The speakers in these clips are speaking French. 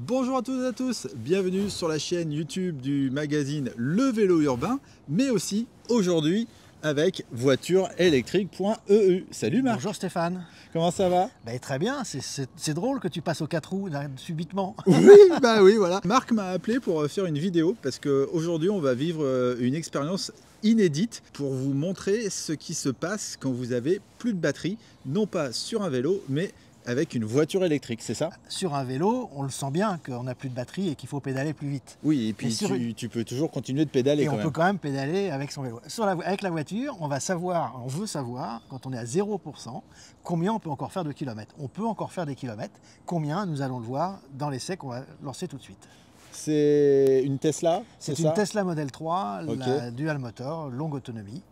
Bonjour à toutes et à tous, bienvenue sur la chaîne YouTube du magazine Le Vélo Urbain, mais aussi aujourd'hui avec voitureélectrique.eu. Salut Marc. Bonjour Stéphane. Comment ça va? Très bien, c'est drôle que tu passes aux 4 roues subitement. Oui, voilà. Marc m'a appelé pour faire une vidéo parce qu'aujourd'hui on va vivre une expérience inédite pour vous montrer ce qui se passe quand vous avez plus de batterie, non pas sur un vélo, mais avec une voiture électrique, c'est ça? Sur un vélo, on le sent bien qu'on n'a plus de batterie et qu'il faut pédaler plus vite. Oui, et puis tu peux toujours continuer de pédaler et quand on même. peut quand même pédaler avec son vélo. Avec la voiture, on veut savoir, quand on est à 0%, combien on peut encore faire de kilomètres. On peut encore faire des kilomètres. Combien, nous allons le voir dans l'essai qu'on va lancer tout de suite. C'est une Tesla? C'est une Tesla Model 3, Okay. La Dual Motor, longue autonomie.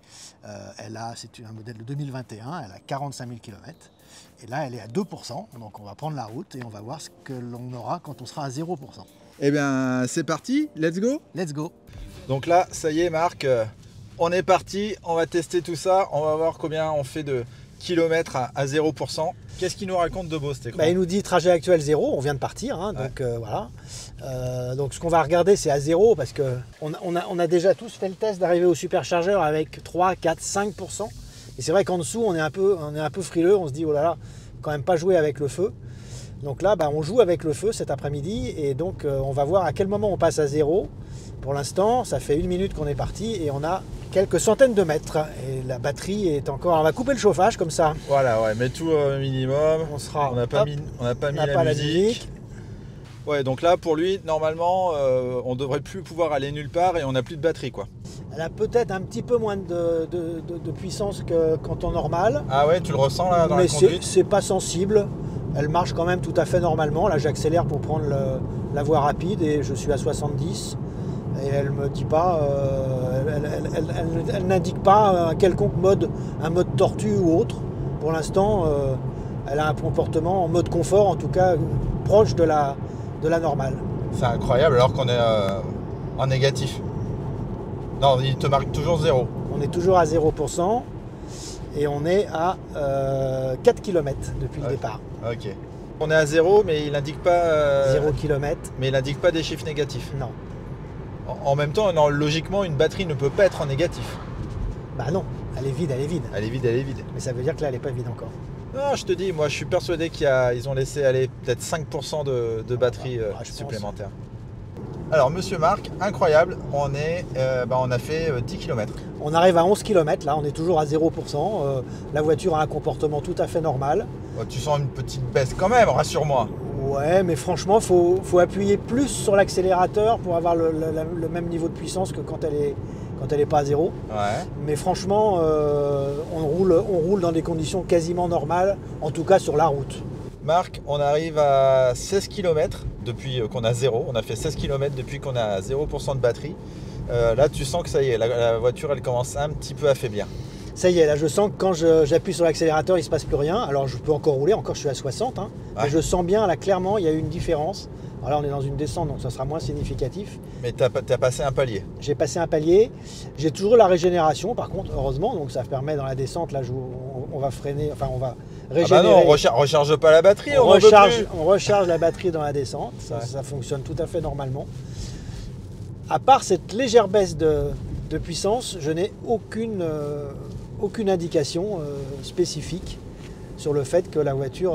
C'est un modèle de 2021, elle a 45 000 km. Et là, elle est à 2%, donc on va prendre la route et on va voir ce que l'on aura quand on sera à 0%. Eh bien, c'est parti, let's go! Let's go! Donc là, ça y est Marc, on est parti, on va tester tout ça, on va voir combien on fait de kilomètres à 0%. Qu'est-ce qu'il nous raconte de beau cet écran? Il nous dit trajet actuel 0, on vient de partir, hein, ouais. Donc voilà. Donc ce qu'on va regarder, c'est à 0 parce qu'on a déjà tous fait le test d'arriver au superchargeur avec 3, 4, 5%. Et c'est vrai qu'en dessous, on est un peu frileux, on se dit, oh là là, quand même pas jouer avec le feu. Donc là, on joue avec le feu cet après-midi et donc on va voir à quel moment on passe à 0. Pour l'instant, ça fait 1 minute qu'on est parti et on a quelques centaines de mètres. Et la batterie est encore... On va couper le chauffage comme ça. Voilà, ouais, mets tout au minimum. On n'a pas mis la musique. Ouais, donc là, pour lui, normalement, on devrait plus pouvoir aller nulle part et on n'a plus de batterie, quoi. Elle a peut-être un petit peu moins de puissance qu'en temps normal. Ah ouais, tu le ressens là dans la conduite? Mais c'est pas sensible. Elle marche quand même tout à fait normalement. Là, j'accélère pour prendre la voie rapide et je suis à 70. Et elle me dit pas, elle n'indique pas un quelconque mode, un mode tortue ou autre. Pour l'instant, elle a un comportement en mode confort, en tout cas proche de la normale. C'est incroyable alors qu'on est en négatif. Non, il te marque toujours 0. On est toujours à 0% et on est à 4 km depuis le départ. Ok. On est à 0, mais il n'indique pas... 0 km. Mais il n'indique pas des chiffres négatifs. Non. En même temps, non, logiquement, une batterie ne peut pas être en négatif. Bah non, elle est vide. Elle est vide, elle est vide. Mais ça veut dire que là, elle n'est pas vide encore. Non, je te dis, moi je suis persuadé qu'ils ont laissé aller peut-être 5% de batterie supplémentaire. Alors, monsieur Marc, incroyable, on a fait 10 km. On arrive à 11 km, là, on est toujours à 0%. La voiture a un comportement tout à fait normal. Tu sens une petite baisse quand même, rassure-moi. Ouais, mais franchement, il faut appuyer plus sur l'accélérateur pour avoir le même niveau de puissance que quand elle est pas à 0. Ouais. Mais franchement, on roule dans des conditions quasiment normales, en tout cas sur la route. Marc, on arrive à 16 km depuis qu'on a 0. On a fait 16 km depuis qu'on a 0% de batterie. Là, tu sens que ça y est, la voiture, elle commence un petit peu à faiblir. Ça y est, là, je sens que quand j'appuie sur l'accélérateur, il ne se passe plus rien. Alors, je peux encore rouler, je suis à 60. Hein, ouais. Mais je sens bien, là, clairement, il y a eu une différence. Alors là, on est dans une descente, donc ça sera moins significatif. Mais tu as passé un palier. J'ai passé un palier. J'ai toujours la régénération, par contre, heureusement. Donc ça permet dans la descente, là, on va freiner, enfin, on va régénérer. Ah bah non, on recharge pas la batterie. On recharge la batterie dans la descente. Ça fonctionne tout à fait normalement. À part cette légère baisse de puissance, je n'ai aucune indication spécifique sur le fait que la voiture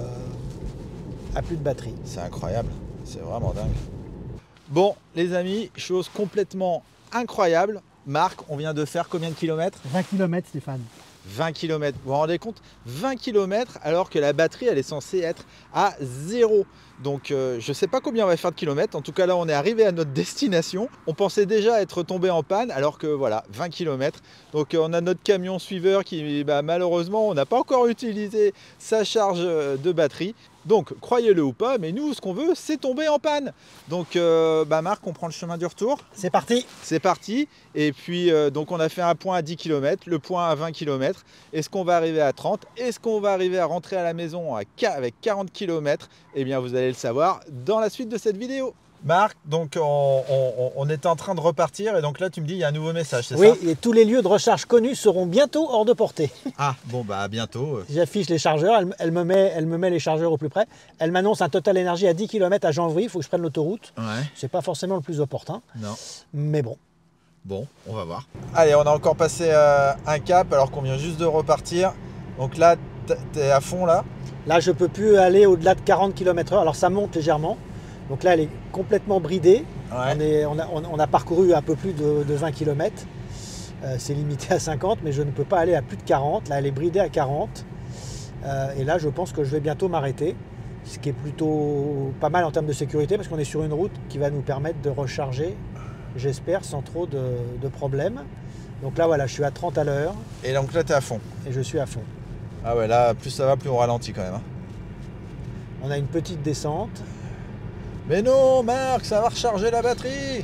a plus de batterie. C'est incroyable. C'est vraiment dingue. Bon, les amis, chose complètement incroyable. Marc, on vient de faire combien de kilomètres? 20 km, Stéphane. 20 km. Vous vous rendez compte? 20 km alors que la batterie, elle est censée être à 0. Donc, je ne sais pas combien on va faire de kilomètres. En tout cas, là, on est arrivé à notre destination. On pensait déjà être tombé en panne alors que, voilà, 20 km. Donc, on a notre camion suiveur qui, malheureusement, on n'a pas encore utilisé sa charge de batterie. Donc, croyez-le ou pas, mais nous, ce qu'on veut, c'est tomber en panne. Donc, Marc, on prend le chemin du retour. C'est parti. C'est parti. Et puis, donc, on a fait un point à 10 km, le point à 20 km. Est-ce qu'on va arriver à 30? Est-ce qu'on va arriver à rentrer à la maison avec 40 km? Eh bien, vous allez le savoir dans la suite de cette vidéo. Marc, donc on était en train de repartir et donc là tu me dis il y a un nouveau message, c'est Oui, ça? et tous les lieux de recharge connus seront bientôt hors de portée. Ah, bon bah à bientôt. J'affiche les chargeurs, elle me met les chargeurs au plus près. Elle m'annonce un total énergie à 10 km à Janvry, il faut que je prenne l'autoroute. Ouais, C'est pas forcément le plus opportun, non. mais bon. Bon, on va voir. Allez, on a encore passé un cap alors qu'on vient juste de repartir. Donc là, t'es à fond là. Là, je peux plus aller au-delà de 40 km/h, alors ça monte légèrement. Donc là, elle est complètement bridée. Ouais. On a parcouru un peu plus de 20 km. C'est limité à 50, mais je ne peux pas aller à plus de 40. Là, elle est bridée à 40. Et là, je pense que je vais bientôt m'arrêter. Ce qui est plutôt pas mal en termes de sécurité, parce qu'on est sur une route qui va nous permettre de recharger, j'espère, sans trop de problèmes. Donc là, voilà, je suis à 30 à l'heure Et donc là, t'es à fond. et je suis à fond. Ah ouais, là, plus ça va, plus on ralentit quand même. Hein. On a une petite descente. Mais non, Marc, ça va recharger la batterie.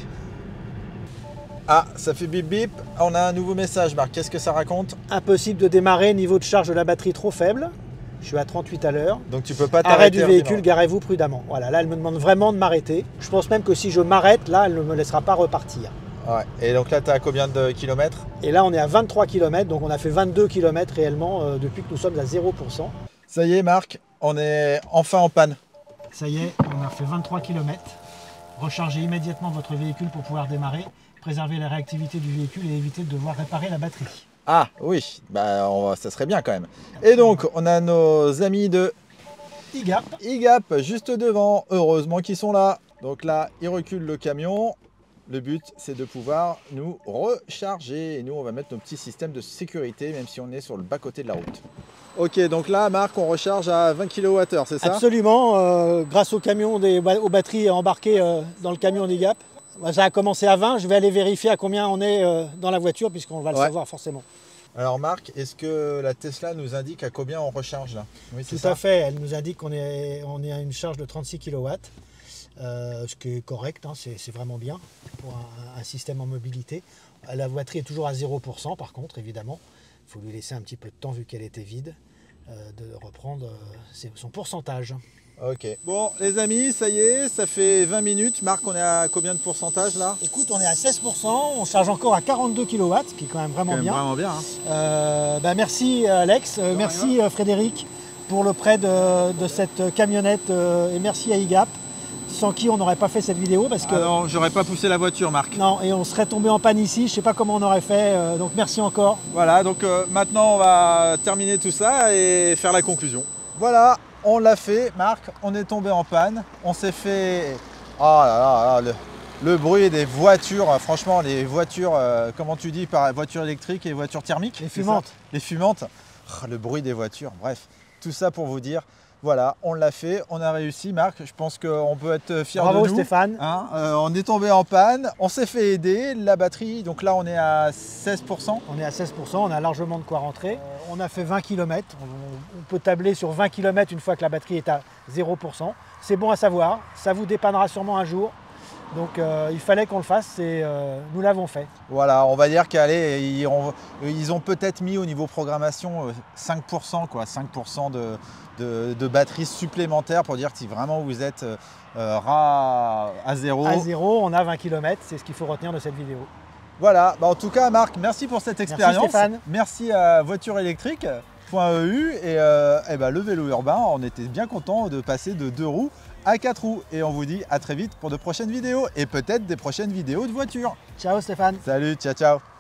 Ah, ça fait bip bip. On a un nouveau message, Marc. Qu'est-ce que ça raconte? Impossible de démarrer, niveau de charge de la batterie trop faible. Je suis à 38 à l'heure. Donc tu peux pas Arrêt t'arrêter. du véhicule, garez-vous prudemment. Voilà, là elle me demande vraiment de m'arrêter. Je pense même que si je m'arrête, là elle ne me laissera pas repartir. Ouais. Et donc là, t'es à combien de kilomètres? Et là on est à 23 km, donc on a fait 22 km réellement depuis que nous sommes à 0%. Ça y est, Marc, on est enfin en panne. Ça y est, on a fait 23 km. Rechargez immédiatement votre véhicule pour pouvoir démarrer, préserver la réactivité du véhicule et éviter de devoir réparer la batterie. Ah oui, bah ça serait bien quand même. Et donc, on a nos amis de IGAP. IGAP juste devant, heureusement qu'ils sont là. Donc là, ils reculent le camion. Le but, c'est de pouvoir nous recharger. Et nous, on va mettre nos petits systèmes de sécurité, même si on est sur le bas-côté de la route. Ok, donc là, Marc, on recharge à 20 kWh, c'est ça? Absolument, grâce au camion aux batteries embarquées dans le camion d'IGAP. Ça a commencé à 20, je vais aller vérifier à combien on est dans la voiture, puisqu'on va le savoir forcément. Alors Marc, est-ce que la Tesla nous indique à combien on recharge là? Oui, Tout à fait, elle nous indique qu'on est à une charge de 36 kW, ce qui est correct, hein, c'est vraiment bien pour un système en mobilité. La batterie est toujours à 0% par contre, évidemment. Il faut lui laisser un petit peu de temps vu qu'elle était vide, de reprendre son pourcentage. Ok. Bon les amis, ça y est, ça fait 20 minutes. Marc, on est à combien de pourcentage là? Écoute, on est à 16%, on charge encore à 42 kW, ce qui est quand même vraiment bien. Vraiment bien. Hein. Merci Alex, merci Frédéric pour le prêt de cette camionnette et merci à IGAP, sans qui on n'aurait pas fait cette vidéo parce que... Ah non, j'aurais pas poussé la voiture Marc. Non, et on serait tombé en panne ici, je sais pas comment on aurait fait, donc merci encore. Voilà, donc maintenant on va terminer tout ça et faire la conclusion. Voilà, on l'a fait Marc, on est tombé en panne, on s'est fait... Oh là là, le bruit des voitures, franchement les voitures, comment tu dis, par voitures électriques et voitures thermiques? Les fumantes. Les fumantes, oh, le bruit des voitures, bref, tout ça pour vous dire... Voilà, on l'a fait, on a réussi Marc, je pense qu'on peut être fiers de nous. Bravo Stéphane. Hein, on est tombé en panne, on s'est fait aider, la batterie, donc là on est à 16%. On est à 16%, on a largement de quoi rentrer. On a fait 20 km, on peut tabler sur 20 km une fois que la batterie est à 0%. C'est bon à savoir, ça vous dépannera sûrement un jour. Donc il fallait qu'on le fasse et nous l'avons fait. Voilà, on va dire qu'ils ont peut-être mis au niveau programmation 5%, quoi, 5% de batterie supplémentaire pour dire si vraiment vous êtes à zéro. À zéro, on a 20 km, c'est ce qu'il faut retenir de cette vidéo. Voilà, bah en tout cas Marc, merci pour cette expérience. Merci Stéphane. Merci à Voiture Électrique.eu et le vélo urbain, on était bien content de passer de 2 roues à 4 roues. Et on vous dit à très vite pour de prochaines vidéos et peut-être des prochaines vidéos de voitures. Ciao Stéphane. Salut, ciao ciao.